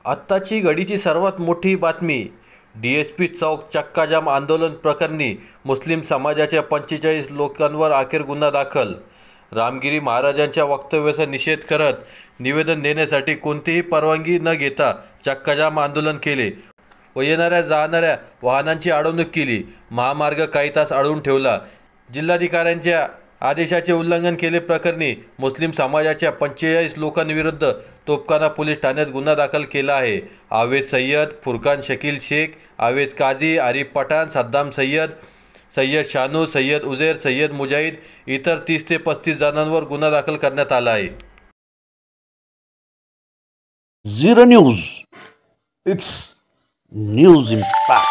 आत्ताची घडीची सर्वात मोठी बातमी डी.एस.पी. चौक चक्काजाम आंदोलन प्रकरणी मुस्लिम समाजाच्या 45 लोकांवर अखेर गुन्हा दाखल। रामगिरी महाराजांच्या वक्तव्याचा निषेध करत निवेदन देण्यासाठी कोणतीही परवानगी न घेता चक्काजाम आंदोलन केले व येणाऱ्या जाणाऱ्या वाहनांची अडवणूक केली। महामार्ग काही तास अडवून ठेवला। जिल्हाधिकाऱ्यांच्या आदेशाचे उल्लंघन केल्याप्रकरणी मुस्लिम समाजाच्या 45 लोकांविरुद्ध तोपखाना पोलीस ठाण्यात गुन्हा दाखल केला आहे। आवेद सय्यद, फुरकान शकील शेख, आवेद काझी, आरिफ पठाण, सद्दाम सय्यद, सय्यद शानू, सय्यद उझैर, सय्यद मुजाहिद इतर 30 ते 35 जणांवर गुन्हा दाखल करण्यात आला आहे। Zero News. It's news impact.